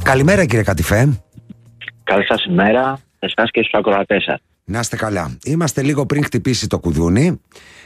Καλημέρα κύριε Κατιφέ. Καλή σας ημέρα, εσάς και στους ακροατές σας. Να είστε καλά. Είμαστε λίγο πριν χτυπήσει το κουδούνι.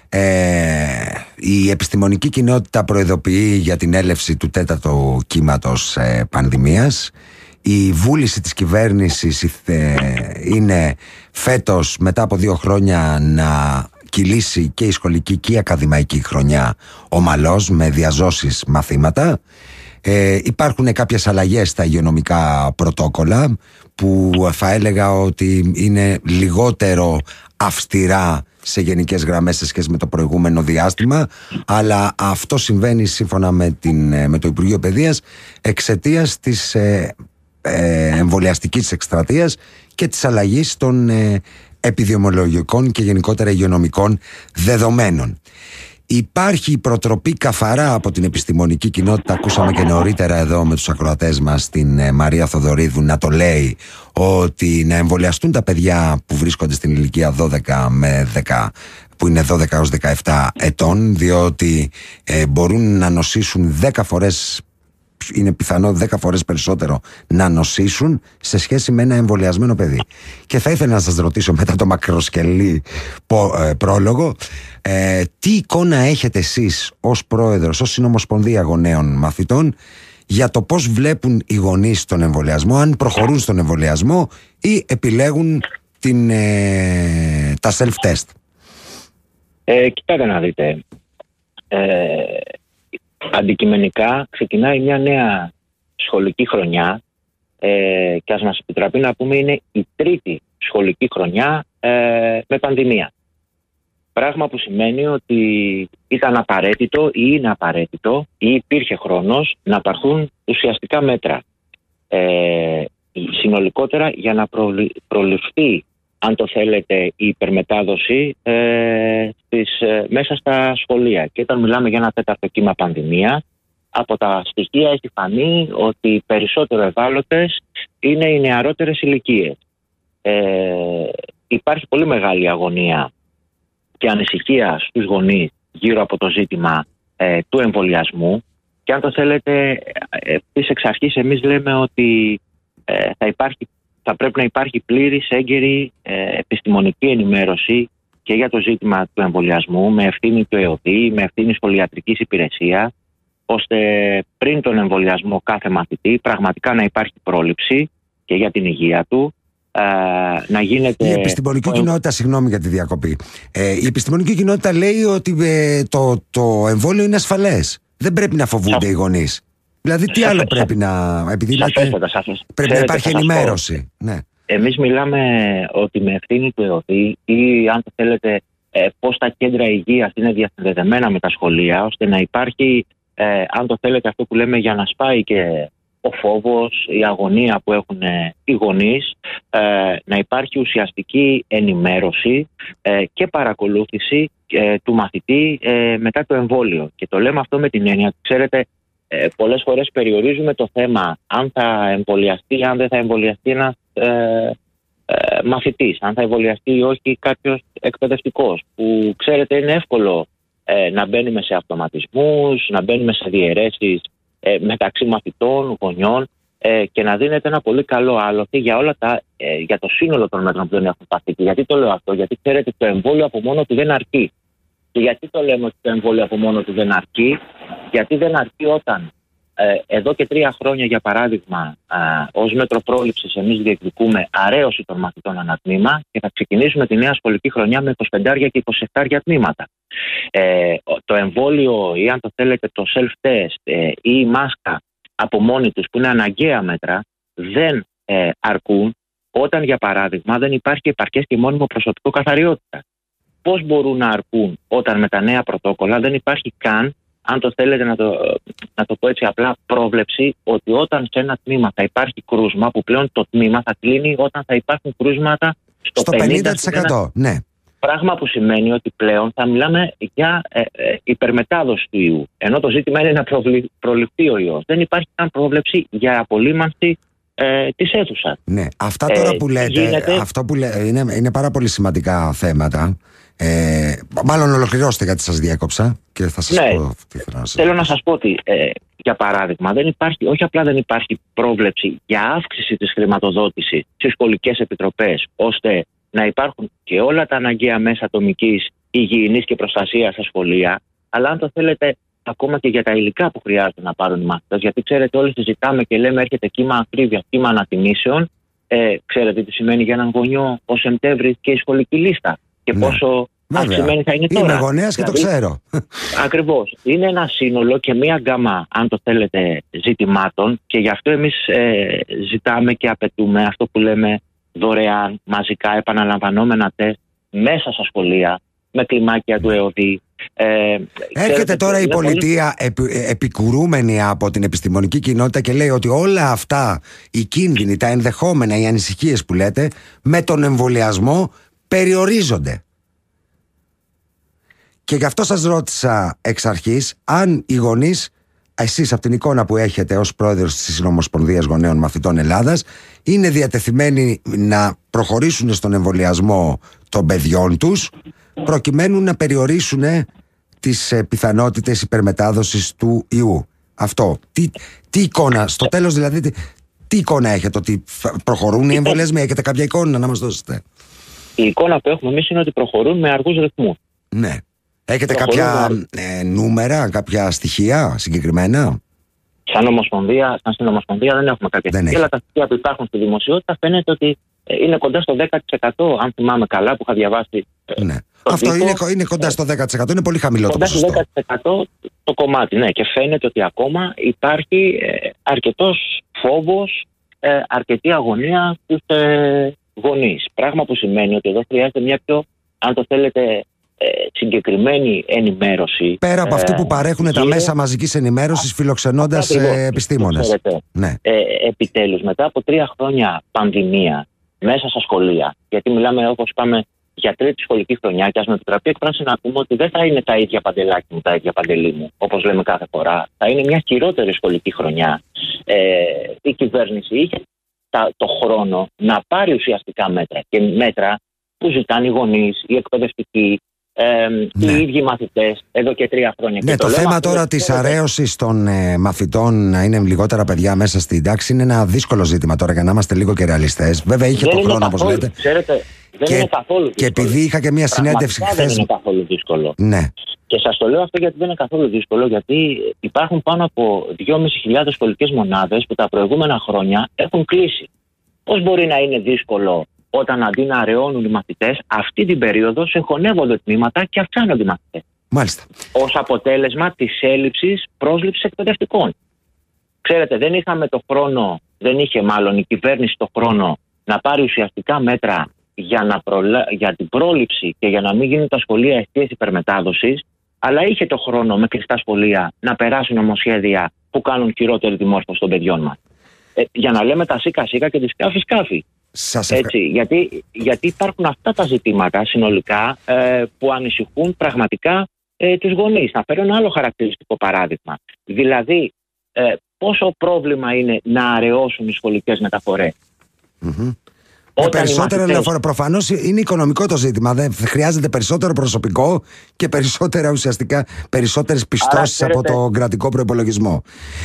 Η επιστημονική κοινότητα προειδοποιεί για την έλευση του τέταρτου κύματος πανδημίας. Η βούληση της κυβέρνησης είναι φέτος, μετά από 2 χρόνια, να κυλήσει και η σχολική και η ακαδημαϊκή χρονιά ομαλώς, με διαζώσεις μαθήματα. Υπάρχουν κάποιες αλλαγές στα υγειονομικά πρωτόκολλα που θα έλεγα ότι είναι λιγότερο αυστηρά σε γενικές γραμμές σε σχέση με το προηγούμενο διάστημα, αλλά αυτό συμβαίνει σύμφωνα με το Υπουργείο Παιδείας εξαιτίας της εμβολιαστικής εκστρατείας και της αλλαγής των επιδημιολογικών και γενικότερα υγειονομικών δεδομένων. Υπάρχει προτροπή καθαρά από την επιστημονική κοινότητα. Ακούσαμε και νωρίτερα εδώ με τους ακροατές μας την Μαρία Θοδωρίδου να το λέει, ότι να εμβολιαστούν τα παιδιά που βρίσκονται στην ηλικία 12 με 10, που είναι 12 έως 17 ετών, διότι μπορούν να νοσήσουν 10 φορές, είναι πιθανό 10 φορές περισσότερο να νοσήσουν σε σχέση με ένα εμβολιασμένο παιδί. Και θα ήθελα να σας ρωτήσω, μετά το μακροσκελή πρόλογο, τι εικόνα έχετε εσείς ως πρόεδρος, ως Συνομοσπονδία Γονέων Μαθητών, για το πώς βλέπουν οι γονείς τον εμβολιασμό, αν προχωρούν στον εμβολιασμό ή επιλέγουν τα self-test. Κοιτάξτε να δείτε. Αντικειμενικά ξεκινάει μια νέα σχολική χρονιά και ας μας επιτραπεί να πούμε είναι η 3η σχολική χρονιά με πανδημία. Πράγμα που σημαίνει ότι ήταν απαραίτητο ή είναι απαραίτητο ή υπήρχε χρόνος να πάρθουν ουσιαστικά μέτρα συνολικότερα για να προληφθεί, αν το θέλετε, η υπερμετάδοση μέσα στα σχολεία. Και όταν μιλάμε για ένα τέταρτο κύμα πανδημία, από τα στοιχεία έχει φανεί ότι οι περισσότερο ευάλωτες είναι οι νεαρότερες ηλικίες. Υπάρχει πολύ μεγάλη αγωνία και ανησυχία στους γονείς γύρω από το ζήτημα του εμβολιασμού, και αν το θέλετε, εξ αρχής εμείς λέμε ότι θα πρέπει να υπάρχει πλήρης, έγκαιρη επιστημονική ενημέρωση και για το ζήτημα του εμβολιασμού, με ευθύνη του ΕΟΔΗ, με ευθύνη σχολιατρικής υπηρεσία, ώστε πριν τον εμβολιασμό κάθε μαθητή πραγματικά να υπάρχει πρόληψη και για την υγεία του. Να γίνεται... Η επιστημονική κοινότητα, συγγνώμη για τη διακοπή, η επιστημονική κοινότητα λέει ότι το εμβόλιο είναι ασφαλές. Δεν πρέπει να φοβούνται οι γονείς. Δηλαδή τι άλλο πρέπει να... Επειδή πρέπει να υπάρχει ενημέρωση. Ναι. Εμείς μιλάμε ότι με ευθύνη του ΕΟΔΗ, ή αν το θέλετε πώς τα κέντρα υγείας είναι διασυνδεδεμένα με τα σχολεία, ώστε να υπάρχει, αν το θέλετε, αυτό που λέμε, για να σπάει και ο φόβος, η αγωνία που έχουν οι γονείς, να υπάρχει ουσιαστική ενημέρωση και παρακολούθηση του μαθητή μετά το εμβόλιο. Και το λέμε αυτό με την έννοια, ξέρετε, πολλές φορές περιορίζουμε το θέμα αν θα εμβολιαστεί, αν δεν θα εμβολιαστεί ένας μαθητής, αν θα εμβολιαστεί ή όχι κάποιος εκπαιδευτικός, που ξέρετε είναι εύκολο να μπαίνουμε σε αυτοματισμούς, να μπαίνουμε σε διαιρέσεις μεταξύ μαθητών, γονιών, και να δίνεται ένα πολύ καλό άλοθη για το σύνολο των μέτρων που δεν έχουν πάρθει. Γιατί το λέω αυτό? Γιατί ξέρετε, το εμβόλιο από μόνο του δεν αρκεί. Και γιατί το λέμε ότι το εμβόλιο από μόνο του δεν αρκεί? Γιατί δεν αρκεί όταν εδώ και 3 χρόνια, για παράδειγμα, ως μέτρο πρόληψης εμείς διεκδικούμε αρέωση των μαθητών ανατμήμα και θα ξεκινήσουμε τη νέα σχολική χρονιά με 25 και 27 τμήματα. Το εμβόλιο, ή αν το θέλετε το self-test ή η μάσκα από μόνοι τους, που είναι αναγκαία μέτρα, δεν αρκούν όταν, για παράδειγμα, δεν υπάρχει επαρκές και μόνιμο προσωπικό καθαριότητα. Πώς μπορούν να αρκούν όταν με τα νέα πρωτόκολλα δεν υπάρχει καν, αν το θέλετε να το πω έτσι απλά, πρόβλεψη ότι όταν σε ένα τμήμα θα υπάρχει κρούσμα, που πλέον το τμήμα θα κλείνει όταν θα υπάρχουν κρούσματα στο 50%. Ναι. Πράγμα που σημαίνει ότι πλέον θα μιλάμε για υπερμετάδοση του ιού. Ενώ το ζήτημα είναι να προληφθεί ο ιός. Δεν υπάρχει καν πρόβλεψη για απολύμανση της αίθουσας. Ναι, αυτά τώρα που λέτε, είναι πάρα πολύ σημαντικά θέματα. Μάλλον ολοκληρώστε, γιατί σας διέκοψα και θα σας πω τι θέλω να σας πω. Θέλω να σας πω ότι, για παράδειγμα, όχι απλά δεν υπάρχει πρόβλεψη για αύξηση της χρηματοδότησης στις σχολικές επιτροπές, ώστε να υπάρχουν και όλα τα αναγκαία μέσα ατομικής υγιεινής και προστασίας στα σχολεία, αλλά αν το θέλετε, ακόμα και για τα υλικά που χρειάζεται να πάρουν οι μαθητές. Γιατί ξέρετε, όλοι συζητάμε και λέμε έρχεται κύμα ακρίβεια, κύμα ανατιμήσεων. Ξέρετε τι σημαίνει για έναν γονιό ο Σεπτέμβρης και η σχολική λίστα και πόσο αυξημένη θα είναι τώρα. Είμαι γονέας και δηλαδή, το ξέρω. Ακριβώς. Είναι ένα σύνολο και μία γκάμα, αν το θέλετε, ζητημάτων, και γι' αυτό εμείς ζητάμε και απαιτούμε αυτό που λέμε δωρεάν, μαζικά, επαναλαμβανόμενα τεστ μέσα στα σχολεία, με κλιμάκια του ΕΟΔΗ. Έρχεται τώρα η πολιτεία επικουρούμενη από την επιστημονική κοινότητα και λέει ότι όλα αυτά, οι κίνδυνοι, τα ενδεχόμενα, οι ανησυχίες που λέτε, με τον εμβολιασμό περιορίζονται. Και γι' αυτό σας ρώτησα εξ αρχής αν οι γονείς, εσείς από την εικόνα που έχετε ως πρόεδρος της Συνομοσπονδίας Γονέων Μαθητών Ελλάδας, είναι διατεθειμένοι να προχωρήσουν στον εμβολιασμό των παιδιών τους, προκειμένου να περιορίσουν τις πιθανότητες υπερμετάδοσης του ιού. Αυτό. Τι εικόνα, στο τέλος δηλαδή, τι εικόνα έχετε, ότι προχωρούν οι εμβολιασμοί, έχετε κάποια εικόνα να μας δώσετε? Η εικόνα που έχουμε εμείς είναι ότι προχωρούν με αργούς ρυθμούς. Ναι. Έχετε κάποια νούμερα, κάποια στοιχεία συγκεκριμένα? Σαν Συνομοσπονδία δεν έχουμε κάποια στοιχεία, αλλά τα στοιχεία που υπάρχουν στη δημοσιότητα φαίνεται ότι είναι κοντά στο 10%, αν θυμάμαι καλά, που είχα διαβάσει. Ναι. Αυτό είναι κοντά στο 10%, είναι πολύ χαμηλό το ποσοστό. Κοντά στο 10% το κομμάτι, ναι, και φαίνεται ότι ακόμα υπάρχει αρκετός φόβος, αρκετή αγωνία στους γονείς. Πράγμα που σημαίνει ότι εδώ χρειάζεται μια πιο, αν το θέλετε, συγκεκριμένη ενημέρωση. Πέρα από αυτή που παρέχουν τα μέσα μαζικής ενημέρωσης, φιλοξενώντας επιστήμονες. Ναι. Επιτέλους, μετά από 3 χρόνια πανδημία μέσα στα σχολεία, γιατί μιλάμε, όπως είπαμε, για τρίτη σχολική χρονιά, και ας με επιτραπεί εκφράση να πούμε ότι δεν θα είναι τα ίδια παντελάκι μου, τα ίδια παντελή μου, όπως λέμε κάθε φορά. Θα είναι μια χειρότερη σχολική χρονιά. Η κυβέρνηση είχε το χρόνο να πάρει ουσιαστικά μέτρα, και μέτρα που ζητάνε οι γονείς, οι εκπαιδευτικοί, οι ίδιοι μαθητές εδώ και 3 χρόνια. Ναι, το θέμα τώρα της αρέωσης των μαθητών να είναι λιγότερα παιδιά μέσα στην τάξη είναι ένα δύσκολο ζήτημα τώρα, για να είμαστε λίγο και ρεαλιστές. Βέβαια είχε το χρόνο, όπως λέτε. Ξέρετε, δεν είναι καθόλου δύσκολο. Και επειδή είχα και μια συνέντευξη χθες. Δεν είναι καθόλου δύσκολο. Ναι. Και σας το λέω αυτό γιατί δεν είναι καθόλου δύσκολο, γιατί υπάρχουν πάνω από 2.500 σχολικές μονάδες που τα προηγούμενα χρόνια έχουν κλείσει. Πώς μπορεί να είναι δύσκολο όταν αντί να αραιώνουν οι μαθητές, αυτή την περίοδο συγχωνεύονται τμήματα και αυξάνονται οι μαθητές? Μάλιστα. Ως αποτέλεσμα της έλλειψης πρόσληψης εκπαιδευτικών. Ξέρετε, δεν είχε μάλλον η κυβέρνηση το χρόνο να πάρει ουσιαστικά μέτρα για την πρόληψη και για να μην γίνουν τα σχολεία αιστείες υπερμετάδοσης, αλλά είχε το χρόνο με κλειστά σχολεία να περάσει νομοσχέδια που κάνουν χειρότερη δημόρφωση των παιδιών μας. Για να λέμε τα σίκα σίκα και τη σκάφη σκάφη. Έτσι, γιατί υπάρχουν αυτά τα ζητήματα συνολικά που ανησυχούν πραγματικά τους γονείς. Να φέρω ένα άλλο χαρακτηριστικό παράδειγμα. Δηλαδή, πόσο πρόβλημα είναι να αραιώσουν οι σχολικές μεταφορές? Περισσότερα λεωφορεία. Προφανώς είναι οικονομικό το ζήτημα. Δεν χρειάζεται περισσότερο προσωπικό και περισσότερες πιστώσεις από το κρατικό προϋπολογισμό.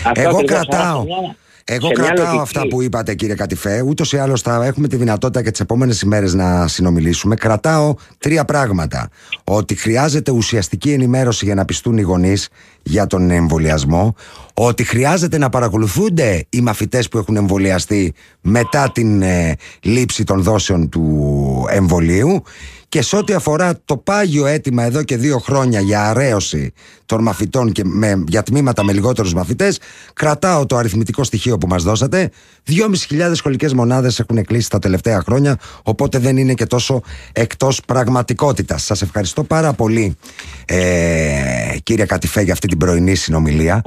Εγώ κρατάω αυτά που είπατε, κύριε Κατιφέ. Ούτως ή άλλως θα έχουμε τη δυνατότητα και τις επόμενες ημέρες να συνομιλήσουμε. Κρατάω 3 πράγματα. Ότι χρειάζεται ουσιαστική ενημέρωση για να πιστούν οι γονείς για τον εμβολιασμό. Ότι χρειάζεται να παρακολουθούνται οι μαθητές που έχουν εμβολιαστεί μετά την λήψη των δόσεων του εμβολίου. Και σε ό,τι αφορά το πάγιο αίτημα εδώ και 2 χρόνια για αρέωση των μαθητών και για τμήματα με λιγότερους μαθητές, κρατάω το αριθμητικό στοιχείο που μας δώσατε. 2.500 σχολικές μονάδες έχουν κλείσει τα τελευταία χρόνια, οπότε δεν είναι και τόσο εκτός πραγματικότητας. Σας ευχαριστώ πάρα πολύ, κύριε Κατιφέ, για αυτή την πρωινή συνομιλία.